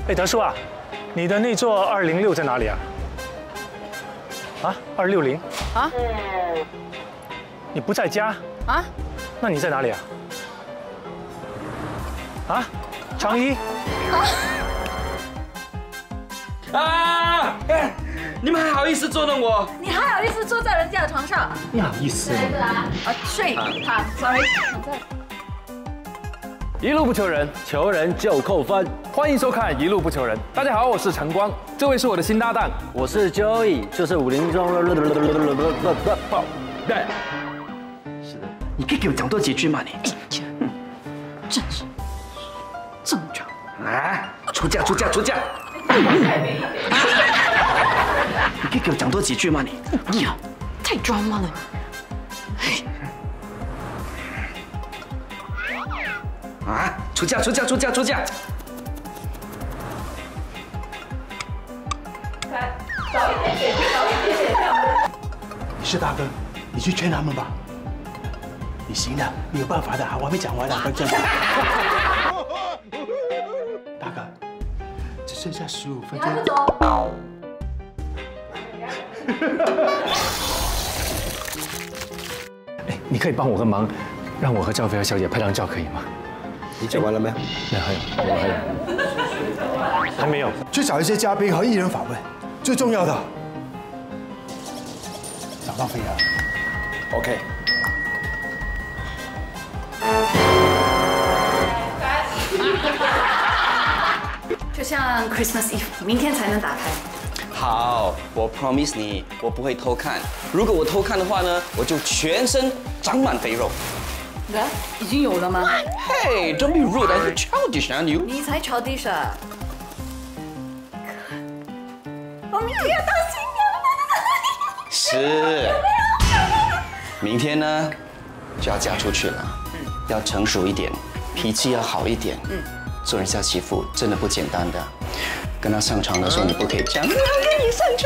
哎，德叔啊，你的那座206在哪里啊？啊，260？ 啊？ 你不在家？ 啊？ 那你在哪里啊？啊？长一？ 啊！哎，你们还好意思捉弄我？ 你还好意思坐在人家的床上？ 你好意思吗？ 睡躺 ，sorry。 一路不求人，求人就扣分。欢迎收看《一路不求人》。大家好，我是晨光，这位是我的新搭档， 我是 Joey， 就是50中。 对， 是的，你可以给我讲多几句吗？你， 真是这么长啊！出价！你可以给我讲多几句吗？你， 呀，太装吗了。 啊！出价！ 你是大哥，你去劝他们吧。你行的，你有办法的。我还没讲完呢，快站住！大哥，只剩下15分钟。 还不走？ 哎，你可以帮我个忙，让我和赵菲儿小姐拍张照，可以吗？ 你讲完了没？ 没有，还没有。 去找一些嘉宾和艺人访问，最重要的，找到菲儿。OK。 就像 Christmas Eve， 明天才能打开。 好，我 promise 你，我不会偷看。如果我偷看的话呢，我就全身长满肥肉。 来，已经有了吗？ Hey, don't be rude, I'm childish, aren't you? 你才childish啊！我明天要当新娘了。 是。明天呢，就要嫁出去了，要成熟一点，脾气要好一点。做人家媳妇真的不简单的。跟她上床的时候，你不可以这样。我要跟你上床。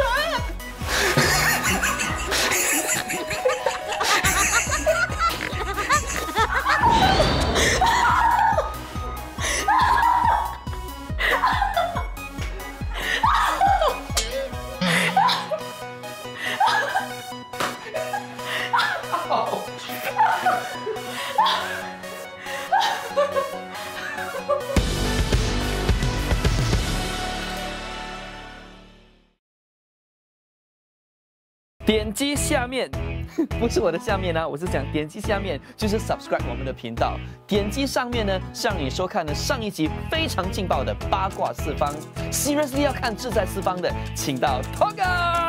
点击下面，不是我的下面啊，我是讲点击下面就是 subscribe 我们的频道，点击上面呢，让你收看了上一集非常劲爆的八卦四方。Seriously 要看志在四方的，请到 Toga。